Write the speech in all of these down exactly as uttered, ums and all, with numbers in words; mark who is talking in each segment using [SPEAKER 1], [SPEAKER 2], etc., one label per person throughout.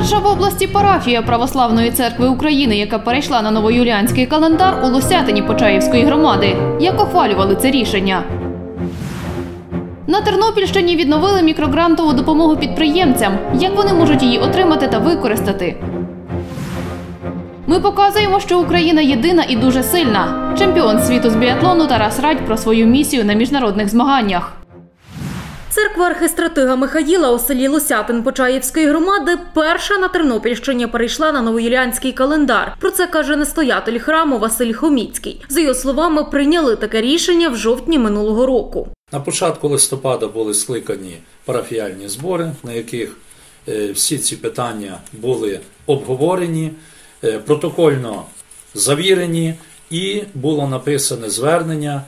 [SPEAKER 1] Перша в області парафія Православної церкви України, яка перейшла на новоюліанський календар у Лосятині Почаївської громади. Як ухвалювали це рішення? На Тернопільщині відновили мікрогрантову допомогу підприємцям. Як вони можуть її отримати та використати? Ми показуємо, що Україна єдина і дуже сильна. Чемпіон світу з біатлону Тарас Радь про свою місію на міжнародних змаганнях.
[SPEAKER 2] Церква архистратига Михаїла у селі Лосятин Почаївської громади перша на Тернопільщині перейшла на новоюліанський календар. Про це каже настоятель храму Василь Хоміцький. За його словами, прийняли таке рішення в жовтні минулого року.
[SPEAKER 3] На початку листопада були скликані парафіяльні збори, на яких всі ці питання були обговорені, протокольно завірені і було написане звернення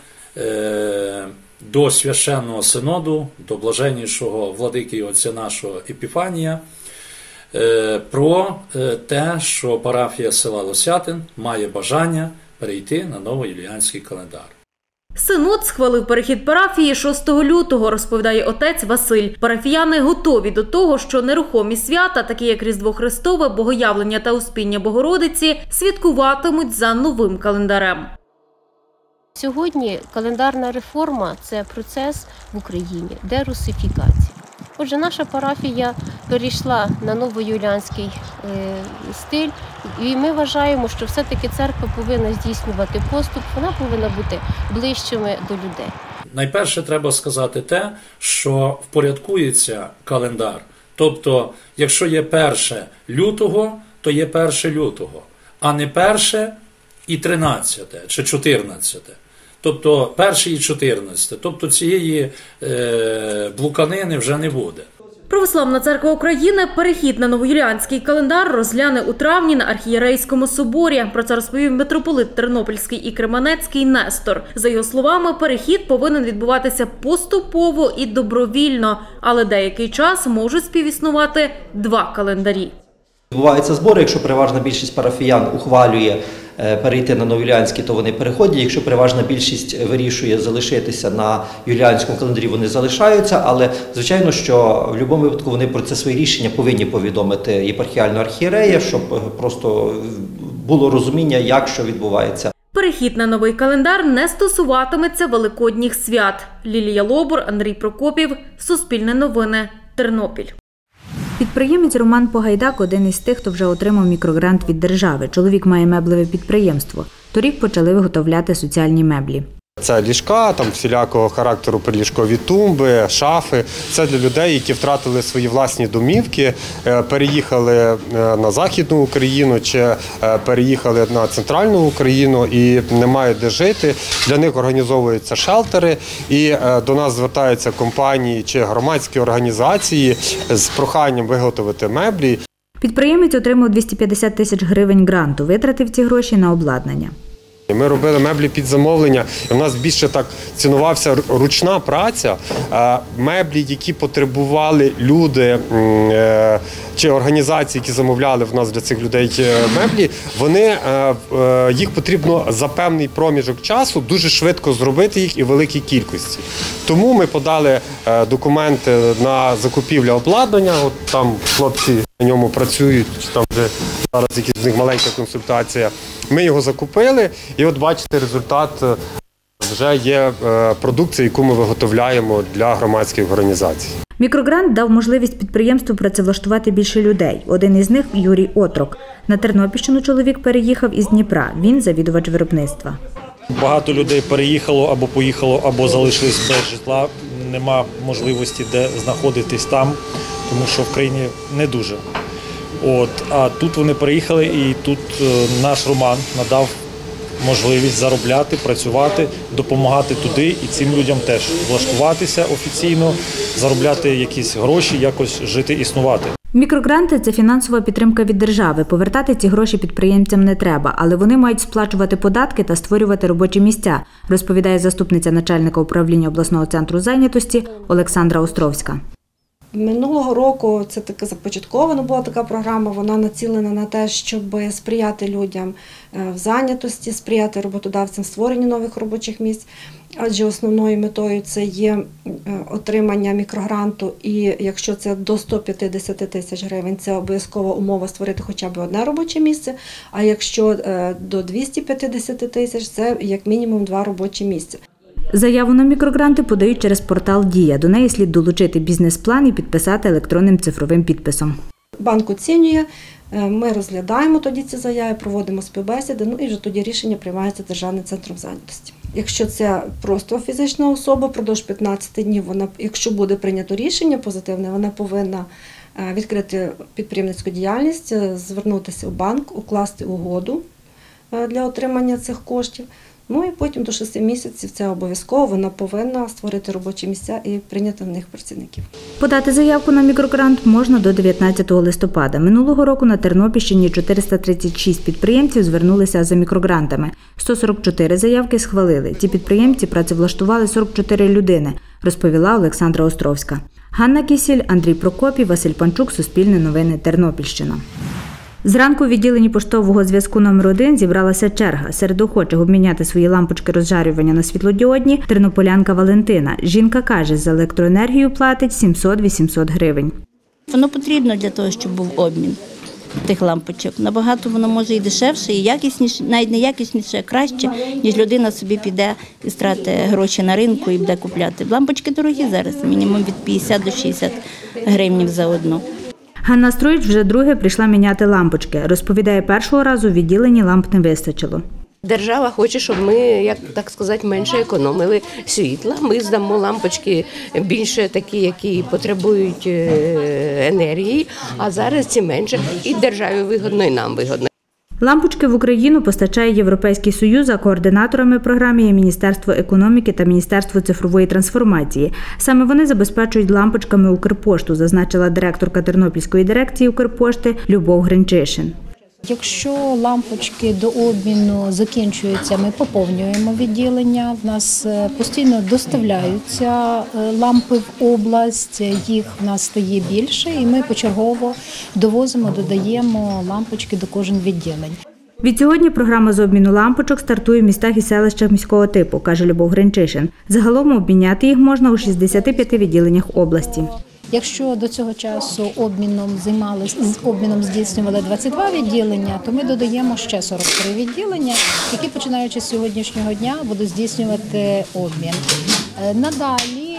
[SPEAKER 3] до Священного Синоду, до блаженнішого владики і отця нашого Епіфанія, про те, що парафія села Лосятин має бажання перейти на новоюліанський календар.
[SPEAKER 2] Синод схвалив перехід парафії шостого лютого, розповідає отець Василь. Парафіяни готові до того, що нерухомі свята, такі як Різдво Христове, Богоявлення та Успіння Богородиці, святкуватимуть за новим календарем.
[SPEAKER 4] Сьогодні календарна реформа – це процес в Україні дерусифікації. Отже, наша парафія перейшла на новоюліанський стиль, і ми вважаємо, що все-таки церква повинна здійснювати поступ, вона повинна бути ближчими до людей.
[SPEAKER 3] Найперше треба сказати те, що впорядкується календар. Тобто, якщо є перше лютого, то є перше лютого, а не перше і тринадцяте чи чотирнадцяте. Тобто перше і чотирнадцяте. Тобто цієї е, блуканини вже не буде.
[SPEAKER 2] Православна церква України перехід на новоюліанський календар розгляне у травні на архієрейському соборі. Про це розповів митрополит Тернопільський і Кременецький Нестор. За його словами, перехід повинен відбуватися поступово і добровільно, але деякий час можуть співіснувати два календарі.
[SPEAKER 5] Відбуваються збори, якщо переважна більшість парафіян ухвалює перейти на новоюліанський, то вони переходять. Якщо переважна більшість вирішує залишитися на юліанському календарі, вони залишаються. Але, звичайно, що в будь-якому випадку вони про це свої рішення повинні повідомити єпархіального архієрея, щоб просто було розуміння, як що відбувається.
[SPEAKER 2] Перехід на новий календар не стосуватиметься великодніх свят. Лілія Лобур, Андрій Прокопів, Суспільне новини, Тернопіль.
[SPEAKER 6] Підприємець Роман Погайдак – один із тих, хто вже отримав мікрогрант від держави. Чоловік має меблеве підприємство. Торік почали виготовляти соціальні меблі.
[SPEAKER 7] Це ліжка, там всілякого характеру приліжкові тумби, шафи. Це для людей, які втратили свої власні домівки, переїхали на Західну Україну чи переїхали на Центральну Україну і не мають де жити. Для них організовуються шелтери і до нас звертаються компанії чи громадські організації з проханням виготовити меблі.
[SPEAKER 6] Підприємець отримав двісті п'ятдесят тисяч гривень гранту, витратив ці гроші на обладнання.
[SPEAKER 7] Ми робили меблі під замовлення, і в нас більше так цінувався ручна праця. Меблі, які потребували люди чи організації, які замовляли в нас для цих людей меблі, вони, їх потрібно за певний проміжок часу дуже швидко зробити їх і в великій кількості. Тому ми подали документи на закупівлю обладнання, от там хлопці на ньому працюють, там вже зараз якась з них маленька консультація. Ми його закупили і от бачите, результат вже є продукція, яку ми виготовляємо для громадських організацій.
[SPEAKER 6] Мікрогрант дав можливість підприємству працевлаштувати більше людей. Один із них – Юрій Отрок. На Тернопільщину чоловік переїхав із Дніпра. Він – завідувач виробництва.
[SPEAKER 8] Багато людей переїхало або поїхало, або залишились без житла. Нема можливості де знаходитись там, тому що в країні не дуже. От, а тут вони переїхали, і тут наш Роман надав можливість заробляти, працювати, допомагати туди і цим людям теж влаштуватися офіційно, заробляти якісь гроші, якось жити, існувати.
[SPEAKER 6] Мікрогранти – це фінансова підтримка від держави. Повертати ці гроші підприємцям не треба, але вони мають сплачувати податки та створювати робочі місця, розповідає заступниця начальника управління обласного центру зайнятості Олександра Островська.
[SPEAKER 9] Минулого року це таке започаткована була така програма, вона націлена на те, щоб сприяти людям в зайнятості, сприяти роботодавцям в створенні нових робочих місць, адже основною метою це є отримання мікрогранту, і якщо це до ста п'ятдесят тисяч гривень, це обов'язкова умова створити хоча б одне робоче місце, а якщо до двохсот п'ятдесят тисяч, це як мінімум два робочі місця.
[SPEAKER 6] Заяву на мікрогранти подають через портал «Дія». До неї слід долучити бізнес-план і підписати електронним цифровим підписом.
[SPEAKER 9] Банк оцінює, ми розглядаємо тоді ці заяви, проводимо співбесіди, ну і вже тоді рішення приймається Державним центром зайнятості. Якщо це просто фізична особа, впродовж п'ятнадцяти днів, вона, якщо буде прийнято рішення позитивне, вона повинна відкрити підприємницьку діяльність, звернутися в банк, укласти угоду для отримання цих коштів. Ну і потім до шести місяців це обов'язково, вона повинна створити робочі місця і прийняти в них працівників.
[SPEAKER 6] Подати заявку на мікрогрант можна до дев'ятнадцятого листопада. Минулого року на Тернопільщині чотириста тридцять шість підприємців звернулися за мікрогрантами. сто сорок чотири заявки схвалили. Ці підприємці працевлаштували сорок чотири людини, розповіла Олександра Островська. Ганна Кісіль, Андрій Прокопій, Василь Панчук, Суспільне новини, Тернопільщина. Зранку у відділенні поштового зв'язку номер один зібралася черга. Серед охочих обміняти свої лампочки розжарювання на світлодіодні – тернополянка Валентина. Жінка каже, за електроенергію платить сімсот-вісімсот гривень.
[SPEAKER 10] Воно потрібно для того, щоб був обмін тих лампочок. Набагато воно може і дешевше, і якісніше, навіть не якісніше, а краще, ніж людина собі піде і стратить гроші на ринку і буде купляти. Лампочки дорогі зараз, мінімум від п'ятдесят до шістдесят гривень за одну.
[SPEAKER 6] Ганна Строїч вже друге прийшла міняти лампочки. Розповідає, першого разу в відділенні ламп не вистачило.
[SPEAKER 11] Держава хоче, щоб ми, як так сказати, менше економили світла. Ми здамо лампочки більше такі, які потребують енергії, а зараз ці менше. І державі вигодно, і нам вигодно.
[SPEAKER 6] Лампочки в Україну постачає Європейський Союз, а координаторами програми є Міністерство економіки та Міністерство цифрової трансформації. Саме вони забезпечують лампочками Укрпошту, зазначила директорка Тернопільської дирекції Укрпошти Любов Гринчишин.
[SPEAKER 12] Якщо лампочки до обміну закінчуються, ми поповнюємо відділення. В нас постійно доставляються лампи в область, їх в нас стає більше, і ми почергово довозимо, додаємо лампочки до кожного відділення.
[SPEAKER 6] Відсьогодні програма з обміну лампочок стартує в містах і селищах міського типу, каже Любов Гринчишин. Загалом обміняти їх можна у шістдесяти п'яти відділеннях області.
[SPEAKER 12] Якщо до цього часу обміном займалися, обміном здійснювали двадцять два відділення, то ми додаємо ще сорок три відділення, які, починаючи з сьогоднішнього дня, будуть здійснювати обмін. Надалі,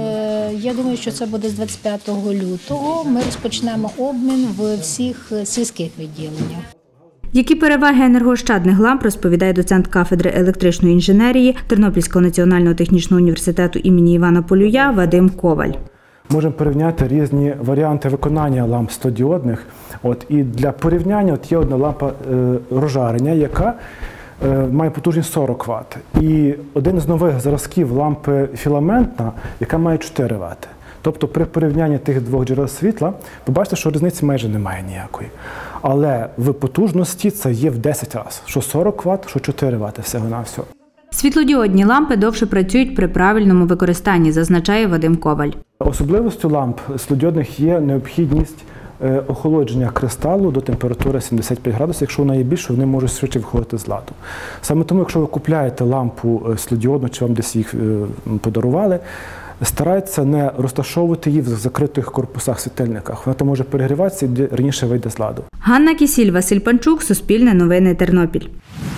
[SPEAKER 12] я думаю, що це буде з двадцять п'ятого лютого, ми розпочнемо обмін в всіх сільських відділеннях.
[SPEAKER 6] Які переваги енергоощадних ламп, розповідає доцент кафедри електричної інженерії Тернопільського національного технічного університету імені Івана Полюя Вадим Коваль.
[SPEAKER 13] Можемо порівняти різні варіанти виконання ламп стодіодних. От, і для порівняння от є одна лампа е, розжарення, яка е, має потужність сорок ват. І один з нових зразків лампи філаментна, яка має чотири вати. Тобто при порівнянні тих двох джерел світла, побачите, що різниці майже немає ніякої. Але в потужності це є в десять разів. Що сорок ват, що чотири вати всього-навсього.
[SPEAKER 6] Світлодіодні лампи довше працюють при правильному використанні, зазначає Вадим Коваль.
[SPEAKER 13] Особливістю ламп світлодіодних є необхідність охолодження кристалу до температури сімдесят п'ять градусів. Якщо вона є більше, вони можуть швидше виходити з ладу. Саме тому, якщо ви купуєте лампу світлодіодну, чи вам десь їх подарували, старайтеся не розташовувати її в закритих корпусах світильниках. Вона там може перегріватися і раніше вийде з ладу.
[SPEAKER 6] Ганна Кісіль, Василь Панчук, Суспільне новини, Тернопіль.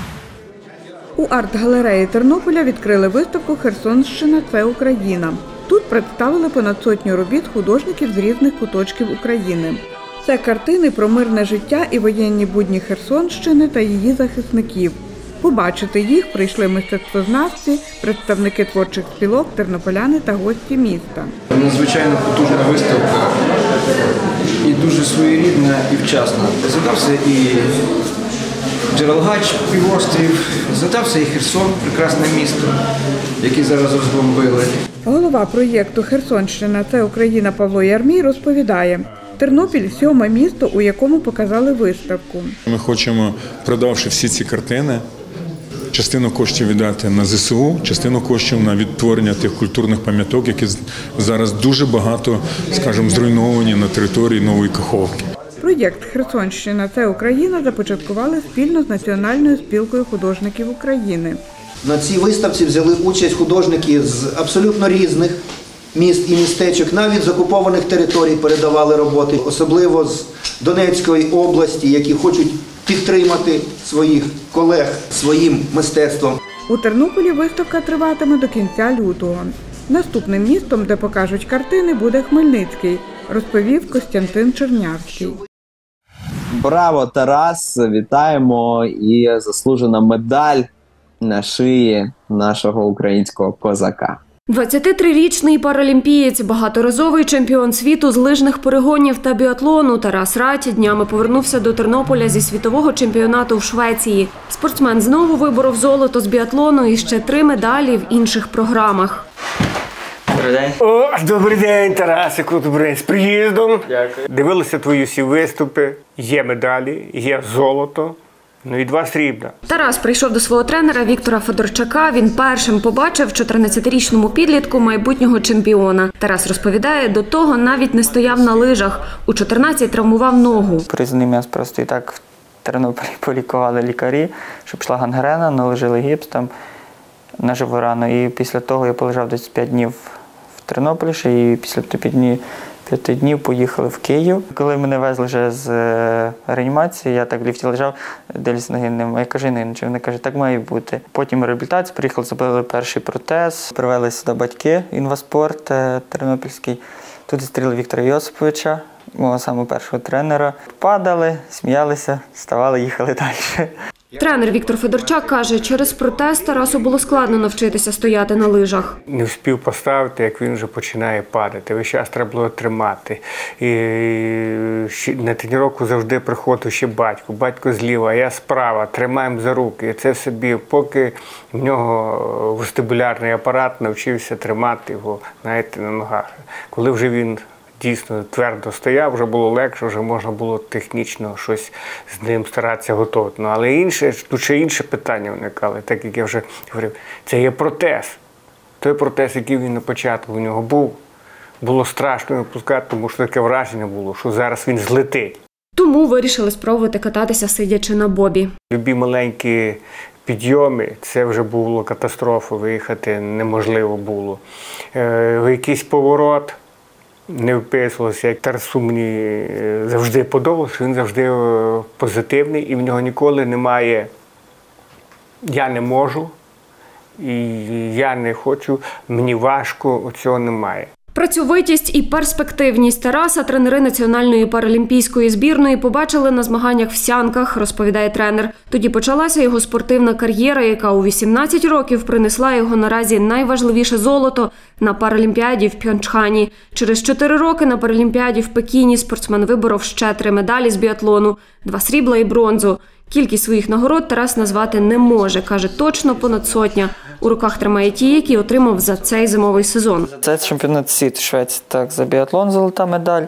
[SPEAKER 14] У арт-галереї Тернополя відкрили виставку «Херсонщина – це Україна». Тут представили понад сотню робіт художників з різних куточків України. Це картини про мирне життя і воєнні будні Херсонщини та її захисників. Побачити їх прийшли мистецтвознавці, представники творчих спілок, тернополяни та гості міста.
[SPEAKER 15] Надзвичайно потужна виставка і дуже своєрідна і вчасна. Задався і Джерелгач, півострів, задався і Херсон, прекрасне місто, яке зараз розбомбили.
[SPEAKER 14] Голова проєкту «Херсонщина – це Україна» Павло Ярмій розповідає, Тернопіль – сьоме місто, у якому показали виставку.
[SPEAKER 16] Ми хочемо, продавши всі ці картини, частину коштів віддати на зе се у, частину коштів на відтворення тих культурних пам'яток, які зараз дуже багато, скажімо, зруйновані на території Нової Каховки.
[SPEAKER 14] Проєкт «Херсонщина – це Україна» започаткували спільно з Національною спілкою художників України.
[SPEAKER 17] На цій виставці взяли участь художники з абсолютно різних міст і містечок, навіть з окупованих територій передавали роботи, особливо з Донецької області, які хочуть підтримати своїх колег своїм мистецтвом.
[SPEAKER 14] У Тернополі виставка триватиме до кінця лютого. Наступним містом, де покажуть картини, буде Хмельницький, розповів Костянтин Чернявський.
[SPEAKER 18] Браво, Тарас! Вітаємо! І заслужена медаль на шиї нашого українського козака.
[SPEAKER 19] двадцятитрирічний паралімпієць, багаторазовий чемпіон світу з лижних перегонів та біатлону Тарас Радь днями повернувся до Тернополя зі світового чемпіонату в Швеції. Спортсмен знову виборов золото з біатлону і ще три медалі в інших програмах.
[SPEAKER 20] Добрий день. О, добрий день, Тарасику, добрий день. З приїздом. Дякую. Дивилися твої всі виступи, є медалі, є золото. Ну і два срібна.
[SPEAKER 19] Тарас прийшов до свого тренера Віктора Федорчака. Він першим побачив в чотирнадцятирічному підлітку майбутнього чемпіона. Тарас розповідає, до того навіть не стояв на лижах. У чотирнадцять травмував ногу.
[SPEAKER 21] Призваний м'яз просто і так в Тернополі полікували лікарі, що пішла гангрена, наложили гіпс там на живу рану. І після того я полежав десь п'ять днів в Тернополі, і після п'яти днів поїхали в Київ. Коли мене везли вже з реанімації, я так в ліфті лежав, дивлюсь ноги нема. Я кажу, не, нічого. Вони кажуть, так має бути. Потім реабілітація, приїхали, зробили перший протез, привели сюди батьки, інваспорт тернопільський. Тут зустріли Віктора Йосиповича, мого самого першого тренера. Падали, сміялися, вставали, їхали далі.
[SPEAKER 19] Тренер Віктор Федорчак каже, через протез Тарасу було складно навчитися стояти на лижах.
[SPEAKER 20] Не встиг поставити, як він вже починає падати. Весь час треба було тримати. І на тренування завжди приходив ще батько. Батько зліва, а я справа. Тримаємо за руки. І це собі, поки в нього вестибулярний апарат навчився тримати його, знаєте, на ногах. Коли вже він дійсно твердо стояв, вже було легше, вже можна було технічно щось з ним старатися готувати. Ну, але інше, тут ще інше питання виникали, так як я вже говорив, це є протез. Той протез, який він на початку у нього був, було страшно випускати, тому що таке враження було, що зараз він злетить.
[SPEAKER 19] Тому вирішили спробувати кататися, сидячи на бобі.
[SPEAKER 20] Любі маленькі підйоми, це вже було катастрофа, виїхати неможливо було. Е, якийсь поворот, не вписувався, як Тарасу мені завжди подобалося, він завжди позитивний і в нього ніколи немає «я не можу», і «я не хочу», «мені важко», цього немає.
[SPEAKER 19] Працьовитість і перспективність Тараса тренери Національної паралімпійської збірної побачили на змаганнях в Сянках, розповідає тренер. Тоді почалася його спортивна кар'єра, яка у вісімнадцять років принесла його наразі найважливіше золото на Паралімпіаді в Пхьончхані. Через чотири роки на Паралімпіаді в Пекіні спортсмен виборов ще три медалі з біатлону – два срібла і бронзу. Кількість своїх нагород Тарас назвати не може, каже, точно понад сотня. У руках тримає ті, які отримав за цей зимовий сезон.
[SPEAKER 21] Це чемпіонат світу Швеції, так, за біатлон золота медаль,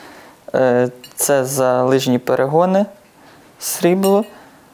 [SPEAKER 21] це за лижні перегони срібло,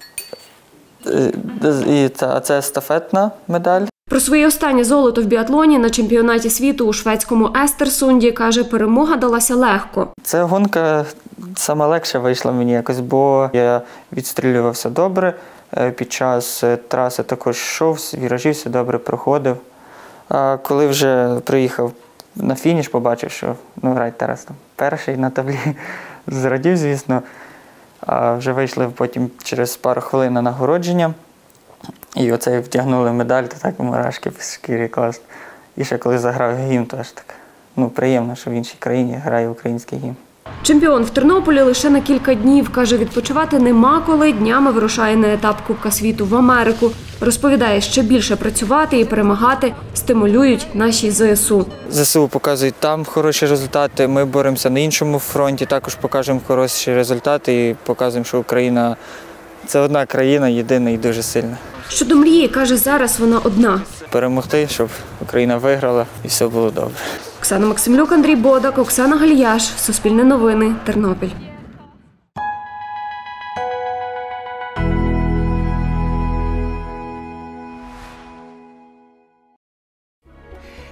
[SPEAKER 21] і це естафетна медаль.
[SPEAKER 19] Про своє останнє золото в біатлоні на чемпіонаті світу у шведському Естерсунді, каже, перемога далася легко.
[SPEAKER 21] Ця гонка саме легше вийшла мені якось, бо я відстрілювався добре, під час траси також йшов, віражі все добре проходив. А коли вже приїхав на фініш, побачив, що ну, Радь Тарас там перший на таблі, зрадів, звісно. А вже вийшли потім через пару хвилин на нагородження. І оце вдягнули медаль, то так мурашки по шкірі класно. І ще коли заграв гімн, то аж так ну, приємно, що в іншій країні грає український гімн.
[SPEAKER 19] Чемпіон в Тернополі лише на кілька днів. Каже, відпочивати нема коли, днями вирушає на етап Кубка світу в Америку. Розповідає, ще більше працювати і перемагати стимулюють наші зе ес у.
[SPEAKER 21] зе ес у показують там хороші результати, ми боремося на іншому фронті, також покажемо хороші результати і показуємо, що Україна – це одна країна, єдина і дуже сильна.
[SPEAKER 19] Щодо мрії, каже, зараз вона одна.
[SPEAKER 21] Перемогти, щоб Україна виграла і все було добре.
[SPEAKER 19] Оксана Максимлюк, Андрій Бодак, Оксана Гальяш. Суспільне новини. Тернопіль.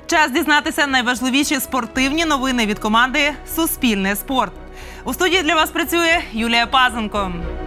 [SPEAKER 1] Час дізнатися найважливіші спортивні новини від команди «Суспільне спорт». У студії для вас працює Юлія Пазенко.